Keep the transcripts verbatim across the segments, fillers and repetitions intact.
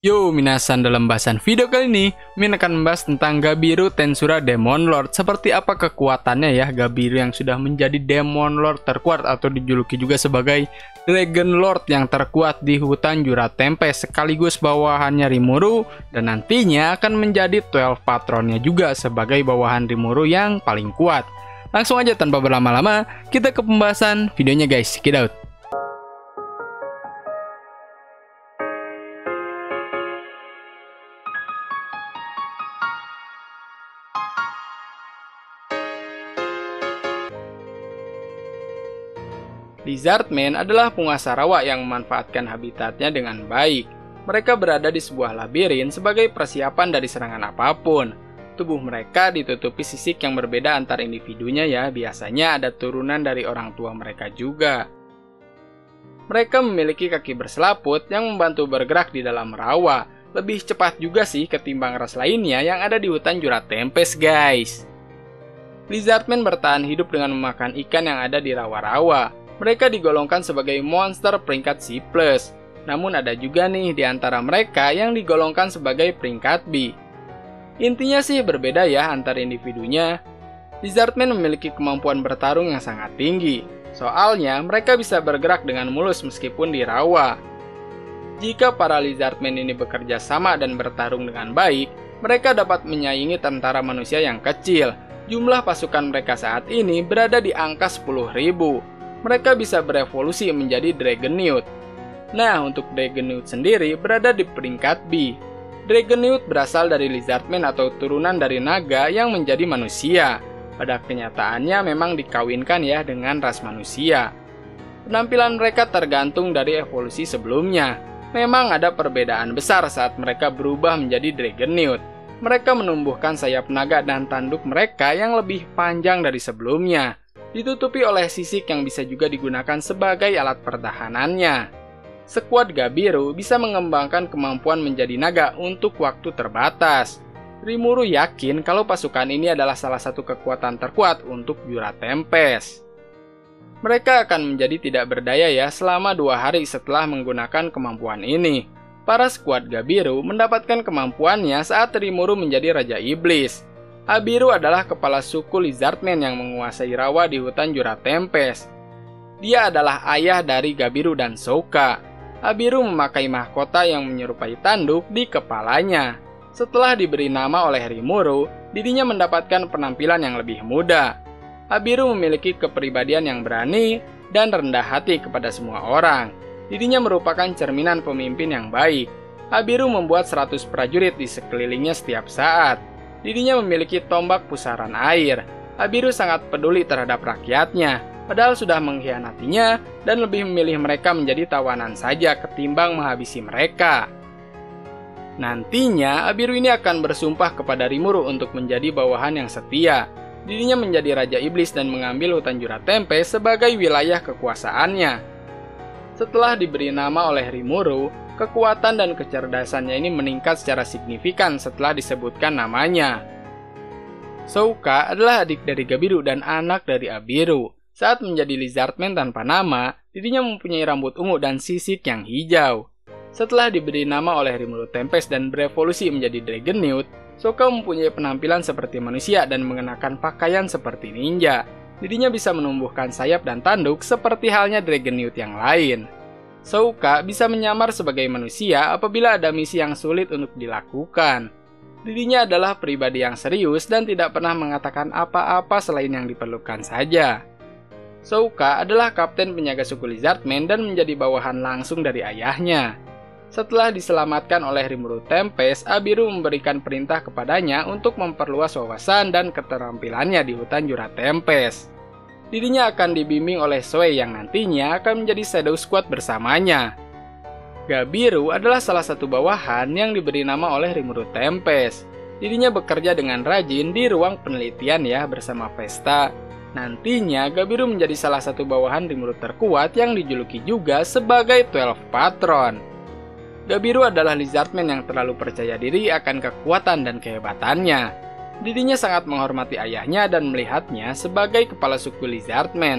Yo minasan, dalam bahasan video kali ini Min akan membahas tentang Gabiru Tensura Demon Lord. Seperti apa kekuatannya ya Gabiru yang sudah menjadi Demon Lord terkuat atau dijuluki juga sebagai Dragon Lord yang terkuat di hutan Jura Tempest, sekaligus bawahannya Rimuru, dan nantinya akan menjadi twelve patronnya juga sebagai bawahan Rimuru yang paling kuat. Langsung aja tanpa berlama-lama kita ke pembahasan videonya guys, check it out. Lizardmen adalah penguasa rawa yang memanfaatkan habitatnya dengan baik. Mereka berada di sebuah labirin sebagai persiapan dari serangan apapun. Tubuh mereka ditutupi sisik yang berbeda antar individunya ya, biasanya ada turunan dari orang tua mereka juga. Mereka memiliki kaki berselaput yang membantu bergerak di dalam rawa. Lebih cepat juga sih ketimbang ras lainnya yang ada di hutan Jura Tempest guys. Lizardmen bertahan hidup dengan memakan ikan yang ada di rawa-rawa. Mereka digolongkan sebagai monster peringkat C plus, namun ada juga nih di antara mereka yang digolongkan sebagai peringkat B. Intinya sih berbeda ya antar individunya. Lizardmen memiliki kemampuan bertarung yang sangat tinggi, soalnya mereka bisa bergerak dengan mulus meskipun di rawa. Jika para Lizardmen ini bekerja sama dan bertarung dengan baik, mereka dapat menyaingi tentara manusia yang kecil. Jumlah pasukan mereka saat ini berada di angka sepuluh ribu. Mereka bisa berevolusi menjadi Dragonite. Nah, untuk Dragonite sendiri berada di peringkat B. Dragonite berasal dari Lizardmen atau turunan dari naga yang menjadi manusia. Pada kenyataannya memang dikawinkan ya dengan ras manusia. Penampilan mereka tergantung dari evolusi sebelumnya. Memang ada perbedaan besar saat mereka berubah menjadi Dragonite. Mereka menumbuhkan sayap naga dan tanduk mereka yang lebih panjang dari sebelumnya, ditutupi oleh sisik yang bisa juga digunakan sebagai alat pertahanannya. Skuad Gabiru bisa mengembangkan kemampuan menjadi naga untuk waktu terbatas. Rimuru yakin kalau pasukan ini adalah salah satu kekuatan terkuat untuk Jura Tempest. Mereka akan menjadi tidak berdaya ya selama dua hari setelah menggunakan kemampuan ini. Para skuad Gabiru mendapatkan kemampuannya saat Rimuru menjadi Raja Iblis. Abiru adalah kepala suku Lizardmen yang menguasai rawa di hutan Jura Tempest. Dia adalah ayah dari Gabiru dan Souka. Abiru memakai mahkota yang menyerupai tanduk di kepalanya. Setelah diberi nama oleh Rimuru, dirinya mendapatkan penampilan yang lebih muda. Abiru memiliki kepribadian yang berani dan rendah hati kepada semua orang. Dirinya merupakan cerminan pemimpin yang baik. Abiru membuat seratus prajurit di sekelilingnya setiap saat. Dirinya memiliki tombak pusaran air. Abiru sangat peduli terhadap rakyatnya, padahal sudah mengkhianatinya dan lebih memilih mereka menjadi tawanan saja ketimbang menghabisi mereka. Nantinya, Abiru ini akan bersumpah kepada Rimuru untuk menjadi bawahan yang setia. Dirinya menjadi Raja Iblis dan mengambil hutan Jura Tempest sebagai wilayah kekuasaannya. Setelah diberi nama oleh Rimuru, kekuatan dan kecerdasannya ini meningkat secara signifikan setelah disebutkan namanya. Souka adalah adik dari Gabiru dan anak dari Abiru. Saat menjadi Lizardman tanpa nama, dirinya mempunyai rambut ungu dan sisik yang hijau. Setelah diberi nama oleh Rimuru Tempest dan berevolusi menjadi Dragonite, Souka mempunyai penampilan seperti manusia dan mengenakan pakaian seperti ninja. Dirinya bisa menumbuhkan sayap dan tanduk seperti halnya Dragonite yang lain. Souka bisa menyamar sebagai manusia apabila ada misi yang sulit untuk dilakukan. Dirinya adalah pribadi yang serius dan tidak pernah mengatakan apa-apa selain yang diperlukan saja. Souka adalah kapten penjaga suku Lizardmen dan menjadi bawahan langsung dari ayahnya. Setelah diselamatkan oleh Rimuru Tempest, Abiru memberikan perintah kepadanya untuk memperluas wawasan dan keterampilannya di hutan Jura Tempest. Dirinya akan dibimbing oleh Zoe yang nantinya akan menjadi Shadow Squad bersamanya. Gabiru adalah salah satu bawahan yang diberi nama oleh Rimuru Tempest. Dirinya bekerja dengan rajin di ruang penelitian ya bersama Vesta. Nantinya Gabiru menjadi salah satu bawahan Rimuru terkuat yang dijuluki juga sebagai twelve Patron. Gabiru adalah Lizardman yang terlalu percaya diri akan kekuatan dan kehebatannya. Dirinya sangat menghormati ayahnya dan melihatnya sebagai kepala suku Lizardman.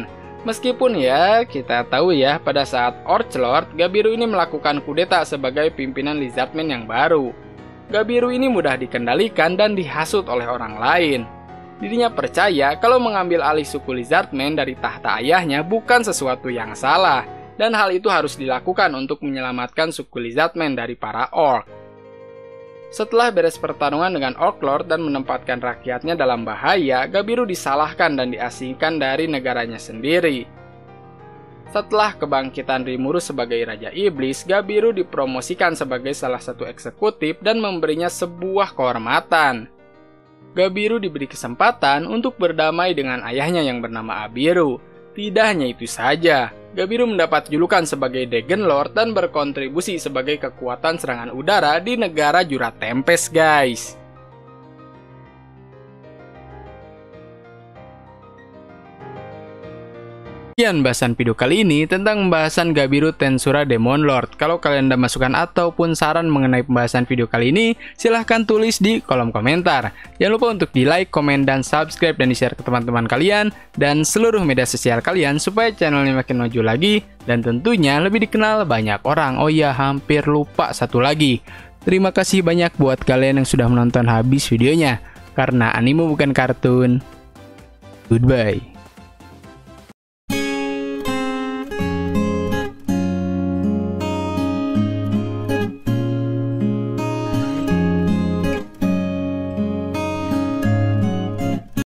Meskipun ya, kita tahu ya, pada saat Orc Lord, Gabiru ini melakukan kudeta sebagai pimpinan Lizardmen yang baru. Gabiru ini mudah dikendalikan dan dihasut oleh orang lain. Dirinya percaya kalau mengambil alih suku Lizardmen dari tahta ayahnya bukan sesuatu yang salah, dan hal itu harus dilakukan untuk menyelamatkan suku Lizardmen dari para Orc. Setelah beres pertarungan dengan Orc Lord dan menempatkan rakyatnya dalam bahaya, Gabiru disalahkan dan diasingkan dari negaranya sendiri. Setelah kebangkitan Rimuru sebagai Raja Iblis, Gabiru dipromosikan sebagai salah satu eksekutif dan memberinya sebuah kehormatan. Gabiru diberi kesempatan untuk berdamai dengan ayahnya yang bernama Abiru. Tidak hanya itu saja, Gabiru mendapat julukan sebagai Dagon Lord dan berkontribusi sebagai kekuatan serangan udara di negara Jura Tempest, guys. Sekian bahasan video kali ini tentang pembahasan Gabiru Tensura Demon Lord. Kalau kalian ada masukan ataupun saran mengenai pembahasan video kali ini, silahkan tulis di kolom komentar. Jangan lupa untuk di like, komen, dan subscribe dan di-share ke teman-teman kalian dan seluruh media sosial kalian supaya channelnya makin maju lagi dan tentunya lebih dikenal banyak orang. Oh ya, hampir lupa satu lagi. Terima kasih banyak buat kalian yang sudah menonton habis videonya. Karena anime bukan kartun. Goodbye.